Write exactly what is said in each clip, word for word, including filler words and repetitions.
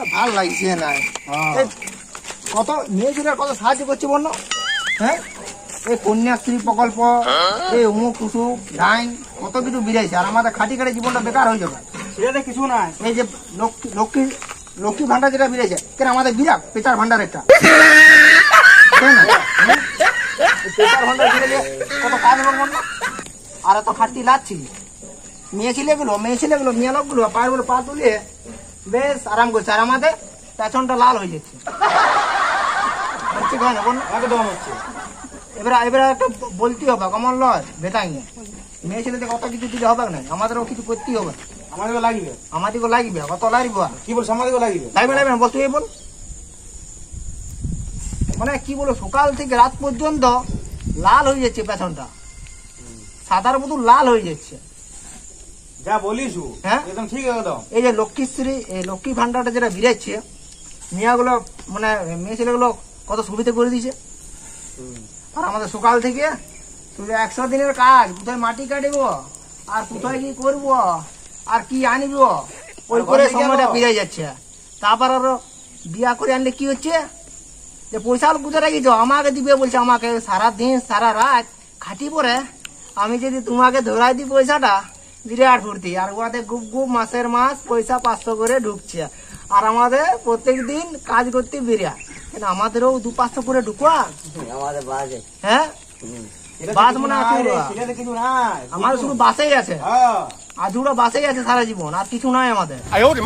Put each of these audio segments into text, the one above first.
ভাল লাগছে না কত মেয়েদের কত সাহায্য করছে বল হ্যাঁ এই কন্যাশ্রী প্রকল্প এই অমুক টুসুক ডাইন কত কিছু বেরিয়েছে আর আমাদের খাটি খাটি জীবনটা বেকার হয়ে যাবে সেটা কিছু না এই যে লক্ষ্মী লক্ষ্মী ভান্ডার যেটা বেরিয়েছে কেন আমাদের বিরাট পেচার ভান্ডার একটা পেচার ভান্ডার বেরিয়ে কত কাজ করবো না আর এত খাটতি লাগছি মেয়ে ছেলেগুলো মেয়ে ছেলেগুলো মেয়ে লোকগুলো পায়ের পা তুলিয়ে বেশ আরাম করছে আর আমাদের পেছনটা লাল হয়ে যাচ্ছে একদম হচ্ছে এবার এবারে একটা বলতেই হবে কমন লয় বেটাই নিয়ে মেয়ে ছেলেদের কত কিছু দিলে হবে না আমাদেরও কিছু করতেই হবে আমাদেরও লাগবে আমাদেরও লাগবে কত লাগবে কি বলছো আমাদেরও লাগবে লাগবে লাগবে না বল তুই বল মানে কি বলো সকাল থেকে রাত পর্যন্ত লাল হয়ে যাচ্ছে পেছনটা সাদার মতো লাল হয়ে যাচ্ছে যা বলিস হ্যাঁ একদম ঠিক একদম এই যে লক্ষ্মীশ্রী এই লক্ষ্মী ভান্ডারটা যেটা বেরাচ্ছে মেয়েগুলো মানে মেয়ে ছেলেগুলো কত সুবিধা করে দিয়েছে আর আমাদের সকাল থেকে শুধু একশো দিনের কাজ কোথায় মাটি কাটব আর কোথায় কি করব আর কি আনিব ওই করে সময়টা বেরিয়ে যাচ্ছে তারপর আরো বিয়া করে আনলে কি হচ্ছে যে পয়সা কোথায় রাখিছ আমাকে দিবে বলছে আমাকে সারা দিন সারা রাত খাটি পরে আমি যদি তোমাকে ধরাই দিই পয়সাটা বিরাট ফুর্তি আর ওদের গুপ গুপ মাসের মাস পয়সা পাঁচশো করে ঢুকছে আর আমাদের প্রত্যেক দিন কাজ করতে বিরাট কিন্তু আমাদেরও দু পাঁচশো করে ঢুকুয়া হ্যাঁ বাস মনে আছে আমার শুধু বাসেই আছে আর দুটো বাসেই আছে সারা জীবন আর কিছু নাই আমাদের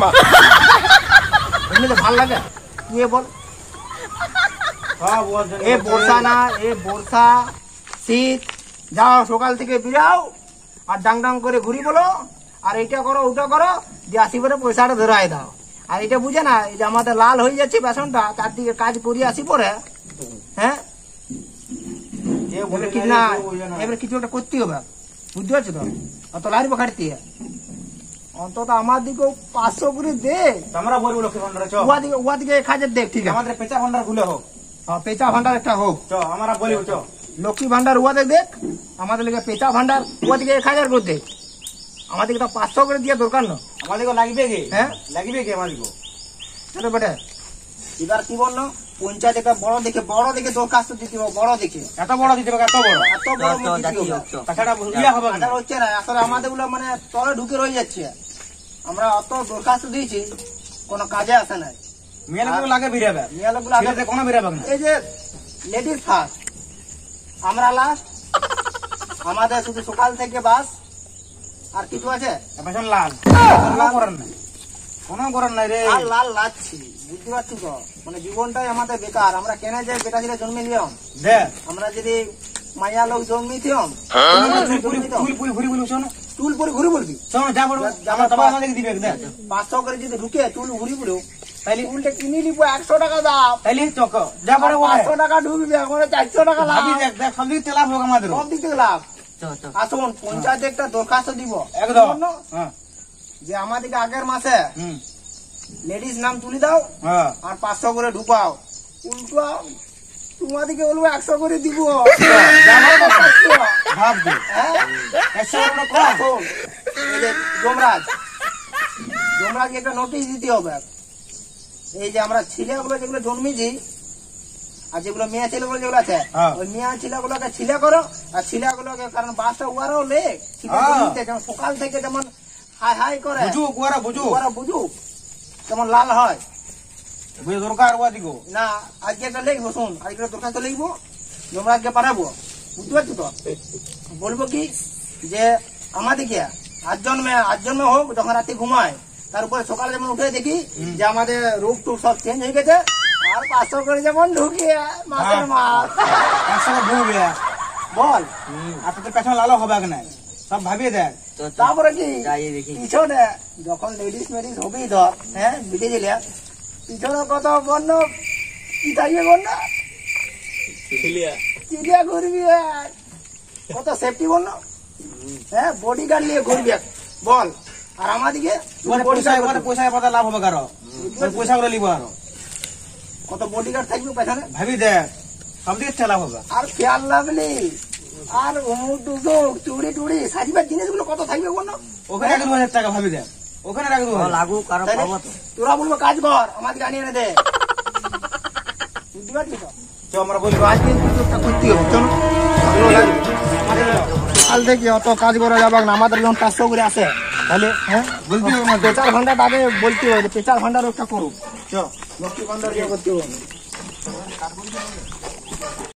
এমনিতে ভাল লাগে তুই বল এ বর্ষা না এ বর্ষা শীত যাও সকাল থেকে বেরাও আর ডাং ডাং করে ঘুরি বলো আর এইটা করো ওটা করো যে আসি পরে পয়সাটা ধরাই দাও আর এটা বুঝে না এই যে আমাদের লাল হয়ে যাচ্ছে বেসনটা চারদিকে কাজ করিয়ে আসি পরে হ্যাঁ না এবারে কিছু একটা করতে হবে বুঝতে পারছো তো অত লাইব খাটতে অন্তত আমার দিকেও পাঁচশো করে দে আমরা বলবো লক্ষ্মী ভান্ডার ওয়া দিকে ওয়া দিকে এক হাজার দেখ ঠিক আছে আমাদের পেঁচা ভান্ডার খুলে হোক হ্যাঁ পেঁচা ভান্ডার একটা হোক চ আমরা বলবো চ লক্ষ্মী ভান্ডার ওয়াতে দেখ আমাদের লিগে পেঁচা ভান্ডার ওয়া দিকে এক হাজার করে দেখ আমাদেরকে তো পাঁচশো করে দিয়ে দরকার না আমাদেরকে লাগবে কে হ্যাঁ লাগবে কে আমাদেরকে চলো বেটা এবার কি বললো পঞ্চায়েত একটা বড় দেখে বড় দেখে দরখাস্ত দিতে হবে বড় দেখে এত বড় দিতে হবে এত বড় এত বড় তাছাড়া ইয়া হবে না হচ্ছে না আসলে আমাদের গুলো মানে তলে ঢুকে রয়ে যাচ্ছে আমরা অত দরখাস্ত দিয়েছি কোনো কাজে আসে নাই মেয়েগুলো লাগে বেরাবে মেয়েগুলো আগে কোনো বেরাবে না এই যে লেডিস ফার্স্ট আমরা লাস্ট আমাদের শুধু সকাল থেকে বাস আর কিছু আছে এখন লাল লাল করেন না কোনো করেন নাই রে আর লাল লাগছি বুঝতে পারছি তো মানে জীবনটাই আমাদের বেকার আমরা কেন যে বেটা ছেলে জন্মে নিলাম আমরা যদি মায়া লোক জন্মিছিলাম চুল পরে ঘুরি বলবি পাঁচশো করে যদি ঢুকে চুল ঘুরি বলো তাহলে উল্টে কিনে নিবো একশো টাকা দাও তাহলে পাঁচশো টাকা ঢুকবে এখন চারশো টাকা লাভ সব দিক থেকে লাভ হোক আমাদের সব দিক থেকে লাভ আসুন পঞ্চায়েত একটা দরখাস্ত দিব একদম যে আমাদেরকে আগের মাসে লেডিস নাম তুলে দাও আর পাঁচশো করে ঢুকাও উল্টো তোমাদেরকে বলবো একশো করে দিব যমরাজ যমরাজ একটা নোটিশ দিতে হবে এই যে আমরা ছেলেগুলো যেগুলো জন্মেছি আর যেগুলো মেয়ে ছেলেগুলো যেগুলো আছে ওই মেয়ে ছেলেগুলোকে ছিলে করো আর ছেলেগুলোকে কারণ বাসটা উয়ারও লেখ যেমন সকাল থেকে যেমন হাই হাই করে বুঝুক ওরা বুঝুক ওরা বুঝুক যেমন লাল হয় দরকার ওদিকে না আজকে একটা লিখবো শুন আজকে দরখাস্ত লিখবো যমরাজকে পাঠাবো বুঝতে পারছো তো বলবো কি যে আমাদেরকে আজ জন্মে আজ জন্মে হোক যখন রাতে ঘুমায় তার উপরে সকালে যেমন উঠে দেখি যে আমাদের রূপ টুপ সব চেঞ্জ হয়ে গেছে আর পাঁচশো করে যেমন ঢুকিয়ে মাসের মাস পাঁচশো করে ঢুকবে বল আর তোদের পেছনে লালো হবে না সব ভাবিয়ে দেখ তারপরে কি পিছনে যখন লেডিস মেডিস হবেই ধর হ্যাঁ বিটে গেলে পিছনে কত বন্য কি থাকবে বন্য চিড়িয়া ঘুরবি কত সেফটি বন্য হ্যাঁ বডি গার্ড নিয়ে ঘুরবি বল আর আমাদিকে পয়সা পাতা লাভ হবে কারো পয়সা গুলো নিবো আরো কত বডি গার্ড থাকবে পেছনে ভাবি দেখ সব দিকে লাভ হবে আর খেয়াল লাগলি আর অমুক টুসুক চুড়ি টুড়ি সাজিবার জিনিসগুলো কত থাকবে বন্য ওখানে দু হাজার টাকা ভাবি দেখ ওখানে রাখবো লাগুক কারো তাইলে পাবো তো। তোরা বলবো কাজ কর আমাদের আনিয়ে এনে দে বুঝতে পারছিস তো? চ আমরা বলবো আজকে কিছু একটা করতে হবে চলো কাল থেকে অত কাজ করা যাবে না আমাদের যখন পাঁচশো করে আসে তাহলে হ্যাঁ বলতে হবে না তো। পেঁচার ভান্ডারটা আগে বলতে হবে পেঁচার ভান্ডার একটা করুক চ লক্ষ্মী ভান্ডার ইয়ে করতে হবে